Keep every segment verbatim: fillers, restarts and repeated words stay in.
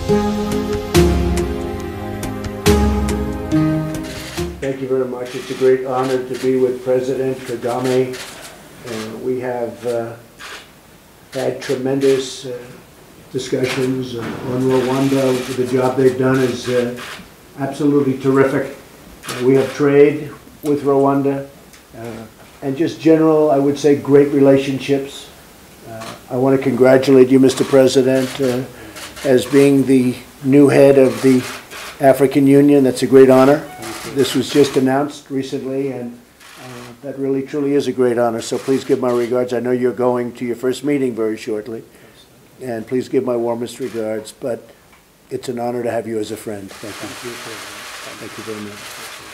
Thank you very much. It's a great honor to be with President Kagame. Uh, we have uh, had tremendous uh, discussions uh, on Rwanda. The job they've done is uh, absolutely terrific. Uh, we have trade with Rwanda uh, and just general, I would say, great relationships. Uh, I want to congratulate you, Mister President, uh, as being the new head of the African Union. That's a great honor. This was just announced recently, and uh, that really truly is a great honor. So please give my regards. I know you're going to your first meeting very shortly, and please give my warmest regards. But it's an honor to have you as a friend. Thank you. Thank you very much.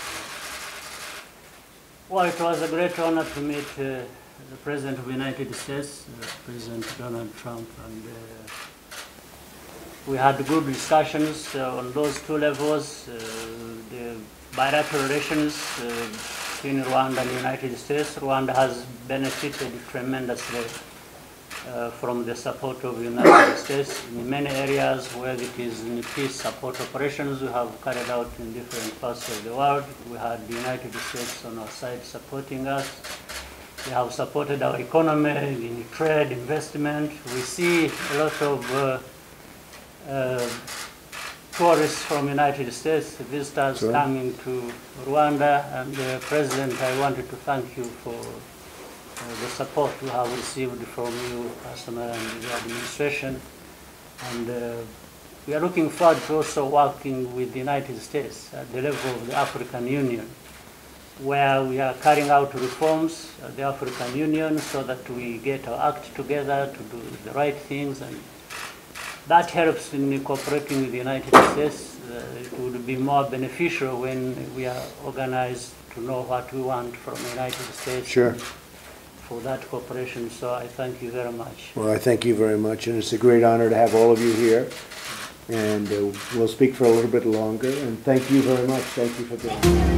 Well, it was a great honor to meet uh, the President of the United States, uh, President Donald Trump, and uh, we had good discussions uh, on those two levels. Uh, the bilateral relations uh, between Rwanda and the United States. Rwanda has benefited tremendously uh, from the support of the United States in many areas where it is in peace support operations we have carried out in different parts of the world. We had the United States on our side supporting us. They have supported our economy in trade, investment. We see a lot of uh, uh, tourists from the United States, visitors Sure. coming to Rwanda. And uh, President, I wanted to thank you for uh, the support we have received from you, personally, and the administration. And uh, we are looking forward to also working with the United States at the level of the African Union, where we are carrying out reforms at the African Union so that we get our act together to do the right things, and that helps in cooperating with the United States. Uh, it would be more beneficial when we are organized to know what we want from the United States. Sure. For that cooperation, so I thank you very much. Well, I thank you very much, and it's a great honor to have all of you here. And uh, we'll speak for a little bit longer, and thank you very much. Thank you for being here.